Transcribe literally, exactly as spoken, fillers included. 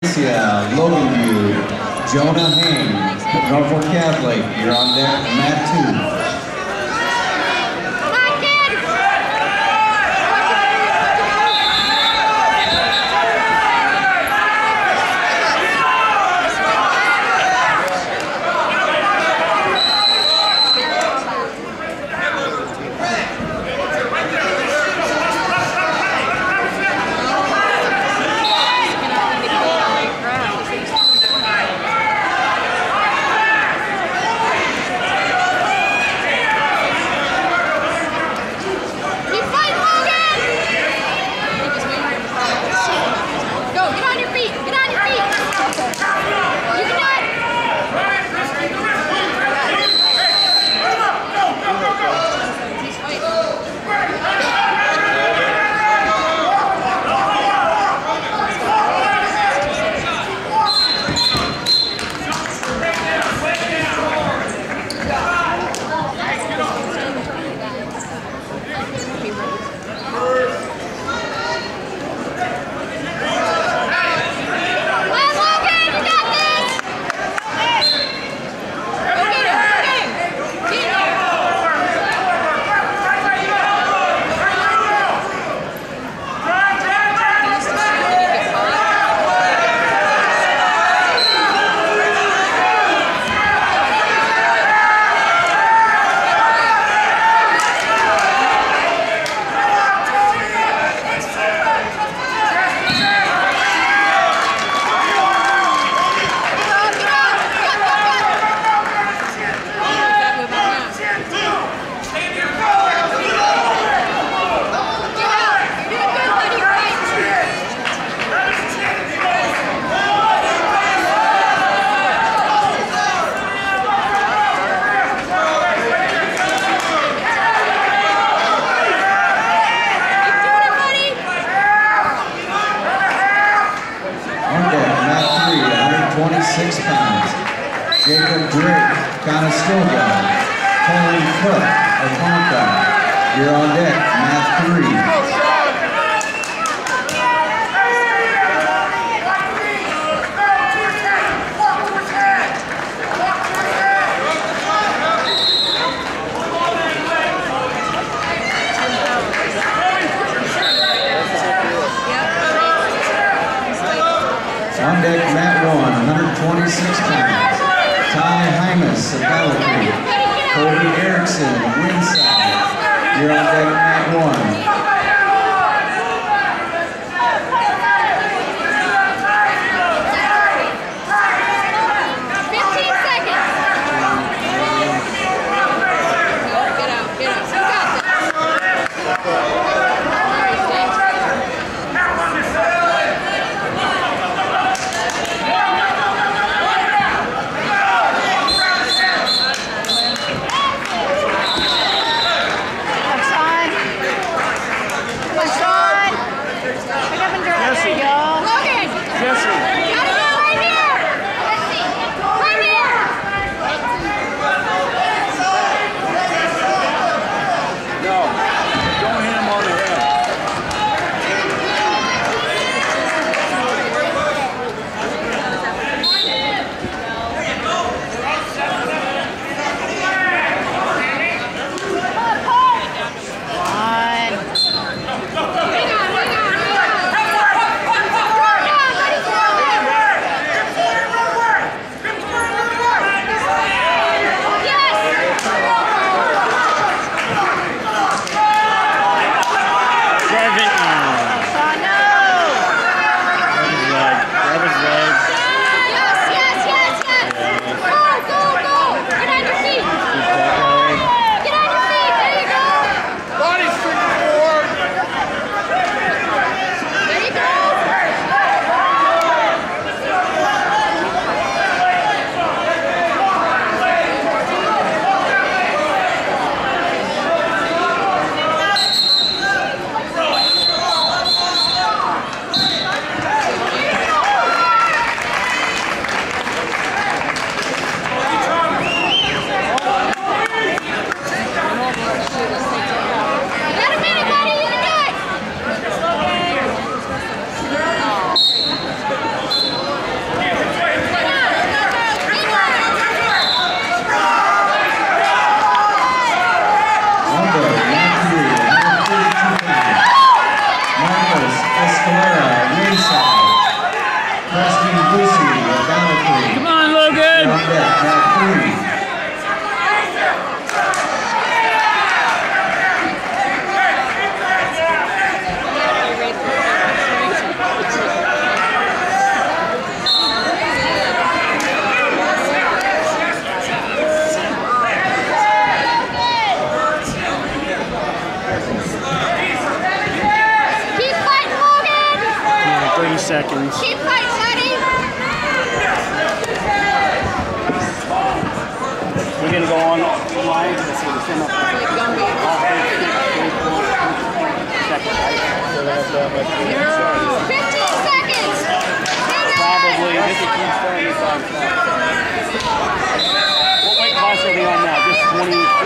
Yeah, Logan View, Jonah Hain, Norfolk Catholic, you're on deck, Mat two. twenty-six pounds. Jacob Drake, Conestoga. Colin Cook, Oconto. You're on deck, Mat three. On deck, Mat one, one twenty-six pounds. Ty Hymas of Pelican. Cody Erickson of Winside. You're on deck, Mat one. at three. thirty seconds. Keep fighting, buddy. We're going to go on live. Let's see the sum up. fifteen seconds. Probably. What weight class are they on now? Just twenty.